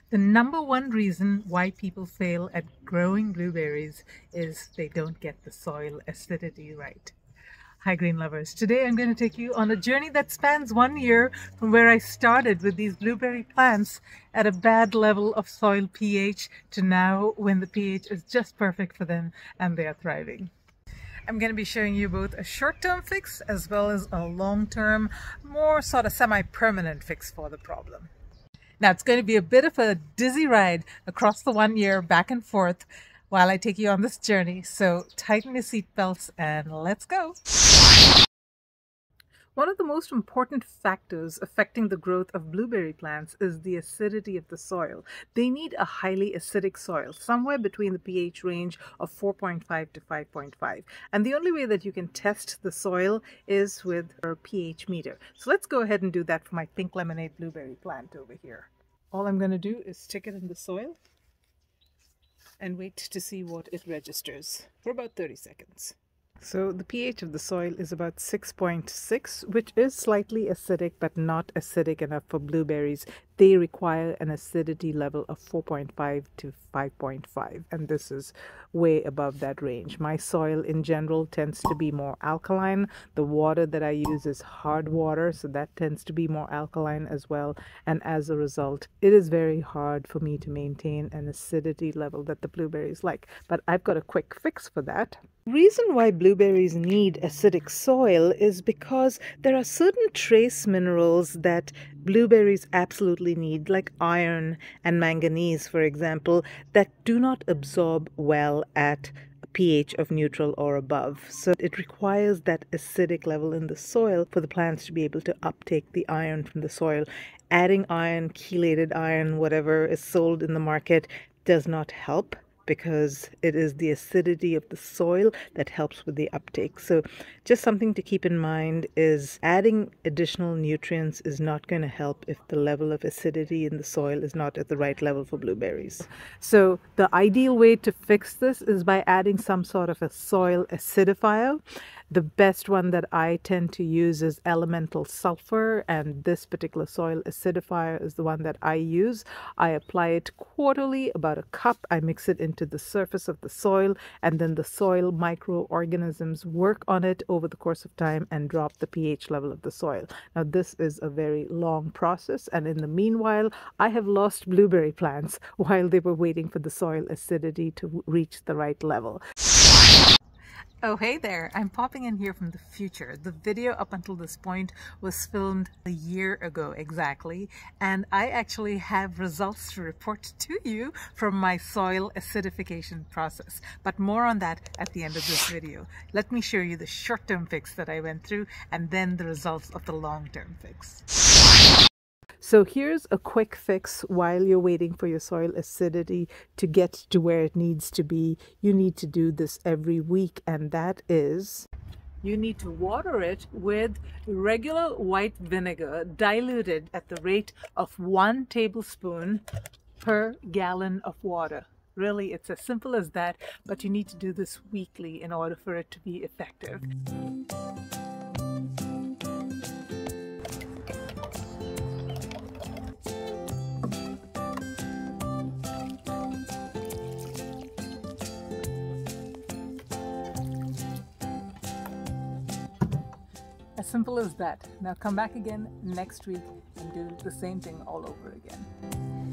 The number one reason why people fail at growing blueberries is they don't get the soil acidity right. Hi green lovers, today I'm going to take you on a journey that spans 1 year from where I started with these blueberry plants at a bad level of soil pH to now when the pH is just perfect for them and they are thriving. I'm going to be showing you both a short-term fix as well as a long-term, more sort of semi-permanent fix for the problem. Now, it's going to be a bit of a dizzy ride across the 1 year back and forth while I take you on this journey. So tighten your seatbelts and let's go. One of the most important factors affecting the growth of blueberry plants is the acidity of the soil. They need a highly acidic soil, somewhere between the pH range of 4.5 to 5.5. And the only way that you can test the soil is with a pH meter. So let's go ahead and do that for my pink lemonade blueberry plant over here. All I'm going to do is stick it in the soil and wait to see what it registers for about 30 seconds. So the pH of the soil is about 6.6, which is slightly acidic, but not acidic enough for blueberries. They require an acidity level of 4.5 to 5.5, and this is way above that range. My soil in general tends to be more alkaline. The water that I use is hard water, so that tends to be more alkaline as well. And as a result, it is very hard for me to maintain an acidity level that the blueberries like. But I've got a quick fix for that. The reason why blueberries need acidic soil is because there are certain trace minerals that blueberries absolutely need, like iron and manganese, for example, that do not absorb well at a pH of neutral or above. So it requires that acidic level in the soil for the plants to be able to uptake the iron from the soil. Adding iron, chelated iron, whatever is sold in the market, does not help, because it is the acidity of the soil that helps with the uptake. So just something to keep in mind is adding additional nutrients is not going to help if the level of acidity in the soil is not at the right level for blueberries. So the ideal way to fix this is by adding some sort of a soil acidifier. The best one that I tend to use is elemental sulfur, and this particular soil acidifier is the one that I use. I apply it quarterly, about a cup. I mix it into the surface of the soil, and then the soil microorganisms work on it over the course of time and drop the pH level of the soil. Now, this is a very long process, and in the meanwhile, I have lost blueberry plants while they were waiting for the soil acidity to reach the right level. Oh, hey there, I'm popping in here from the future. The video up until this point was filmed a year ago exactly, and I actually have results to report to you from my soil acidification process. But more on that at the end of this video. Let me show you the short-term fix that I went through and then the results of the long-term fix. So here's a quick fix while you're waiting for your soil acidity to get to where it needs to be. You need to do this every week, and that is you need to water it with regular white vinegar diluted at the rate of 1 tablespoon per gallon of water. Really, it's as simple as that, but you need to do this weekly in order for it to be effective. As simple as that. Now come back again next week and do the same thing all over again.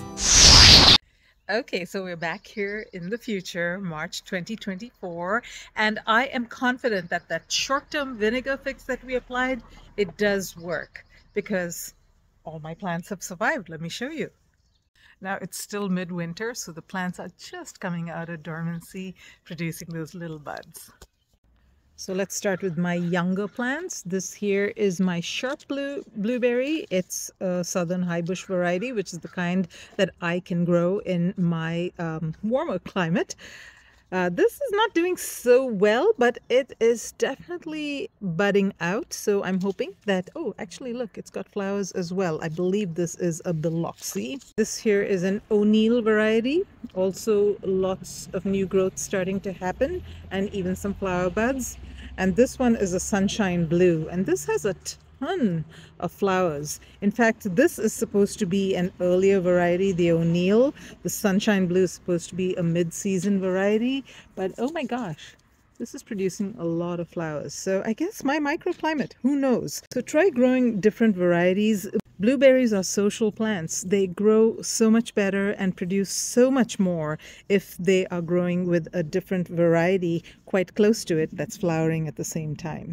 Okay, so we're back here in the future, March 2024, and I am confident that that short-term vinegar fix that we applied, it does work because all my plants have survived. Let me show you. Now it's still midwinter, so the plants are just coming out of dormancy, producing those little buds. So let's start with my younger plants. This here is my sharp blueberry. It's a southern high bush variety, which is the kind that I can grow in my warmer climate. This is not doing so well, but it is definitely budding out. So I'm hoping that, oh, actually, look, it's got flowers as well. I believe this is a biloxi. This here is an O'Neill variety. Also, lots of new growth starting to happen and even some flower buds. And this one is a sunshine blue. And this has a ton of flowers. In fact, this is supposed to be an earlier variety, the O'Neill. The Sunshine Blue is supposed to be a mid-season variety, but oh my gosh, this is producing a lot of flowers. So I guess my microclimate, who knows? So try growing different varieties. Blueberries are social plants. They grow so much better and produce so much more if they are growing with a different variety quite close to it that's flowering at the same time.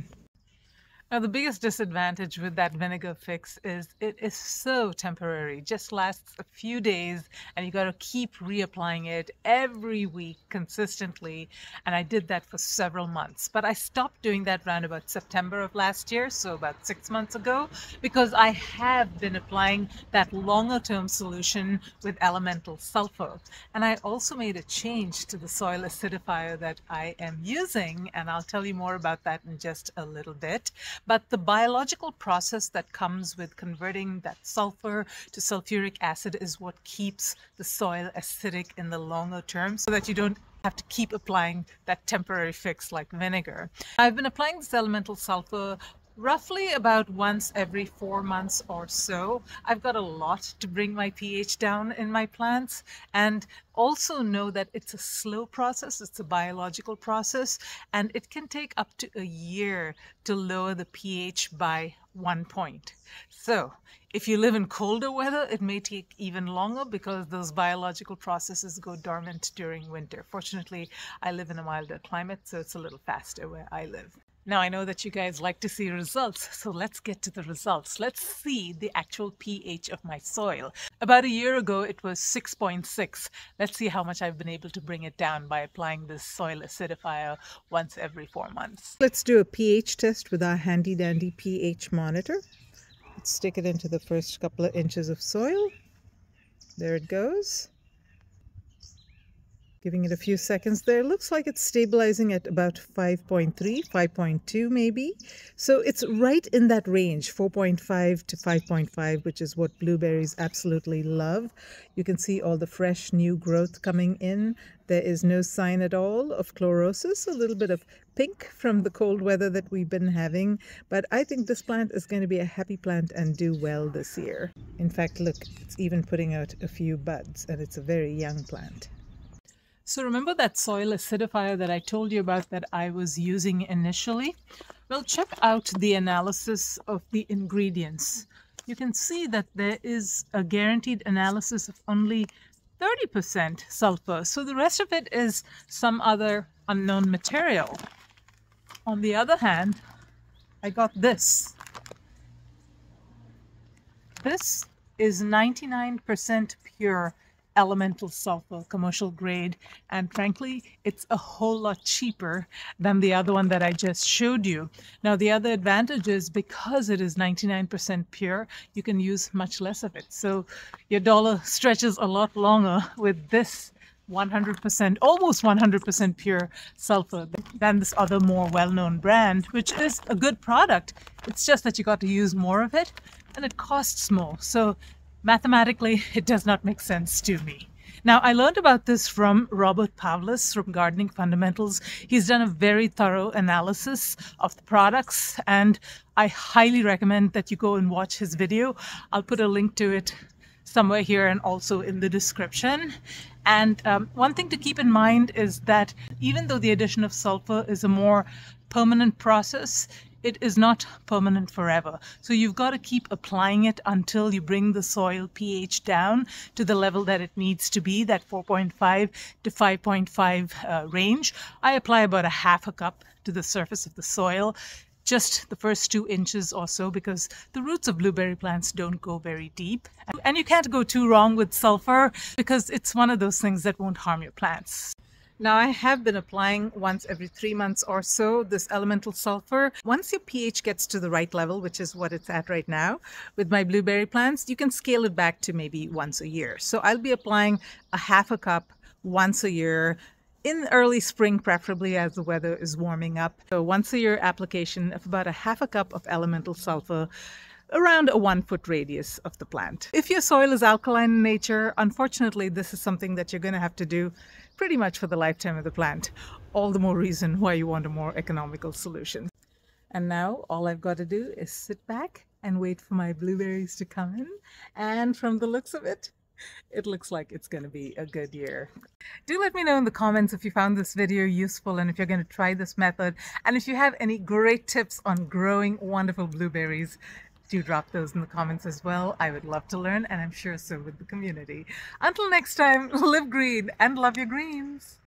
Now, the biggest disadvantage with that vinegar fix is it is so temporary, just lasts a few days, and you got to keep reapplying it every week consistently. And I did that for several months, but I stopped doing that around about September of last year, so about 6 months ago, because I have been applying that longer term solution with elemental sulfur. And I also made a change to the soil acidifier that I am using, and I'll tell you more about that in just a little bit. But the biological process that comes with converting that sulfur to sulfuric acid is what keeps the soil acidic in the longer term, so that you don't have to keep applying that temporary fix like vinegar. I've been applying this elemental sulfur roughly about once every 4 months or so. I've got a lot to bring my pH down in my plants, and also know that it's a slow process. It's a biological process, and it can take up to a year to lower the pH by 1 point. So if you live in colder weather, it may take even longer because those biological processes go dormant during winter. Fortunately, I live in a milder climate, so it's a little faster where I live. Now, I know that you guys like to see results, so let's get to the results. Let's see the actual pH of my soil. About a year ago, it was 6.6. Let's see how much I've been able to bring it down by applying this soil acidifier once every 4 months. Let's do a pH test with our handy-dandy pH monitor. Let's stick it into the first couple of inches of soil. There it goes. Giving it a few seconds there. Looks like it's stabilizing at about 5.3, 5.2 maybe. So it's right in that range, 4.5 to 5.5, which is what blueberries absolutely love. You can see all the fresh new growth coming in. There is no sign at all of chlorosis, a little bit of pink from the cold weather that we've been having. But I think this plant is going to be a happy plant and do well this year. In fact, look, it's even putting out a few buds, and it's a very young plant. So remember that soil acidifier that I told you about that I was using initially? Well, check out the analysis of the ingredients. You can see that there is a guaranteed analysis of only 30% sulfur. So the rest of it is some other unknown material. On the other hand, I got this. This is 99% pure elemental sulfur, commercial grade, and frankly it's a whole lot cheaper than the other one that I just showed you. Now, the other advantage is because it is 99% pure, you can use much less of it, so your dollar stretches a lot longer with this 100%, almost 100% pure sulfur than this other more well-known brand, which is a good product. It's just that you got to use more of it and it costs more. So mathematically, it does not make sense to me. Now, I learned about this from Robert Pavlis from Gardening Fundamentals. He's done a very thorough analysis of the products, and I highly recommend that you go and watch his video. I'll put a link to it somewhere here and also in the description. And one thing to keep in mind is that even though the addition of sulfur is a more permanent process, it is not permanent forever. So you've got to keep applying it until you bring the soil pH down to the level that it needs to be, that 4.5 to 5.5 range. I apply about a half a cup to the surface of the soil, just the first 2 inches or so, because the roots of blueberry plants don't go very deep. And you can't go too wrong with sulfur because it's one of those things that won't harm your plants. Now, I have been applying once every 3 months or so this elemental sulfur. Once your pH gets to the right level, which is what it's at right now with my blueberry plants, you can scale it back to maybe once a year. So I'll be applying a half a cup once a year, in early spring preferably, as the weather is warming up. So once a year application of about a half a cup of elemental sulfur around a 1 foot radius of the plant. If your soil is alkaline in nature, unfortunately, this is something that you're going to have to do pretty much for the lifetime of the plant. All the more reason why you want a more economical solution. And now all I've got to do is sit back and wait for my blueberries to come in. And from the looks of it, it looks like it's going to be a good year. Do let me know in the comments if you found this video useful and if you're going to try this method. And if you have any great tips on growing wonderful blueberries, do drop those in the comments as well. I would love to learn, and I'm sure so would the community. Until next time, live green and love your greens.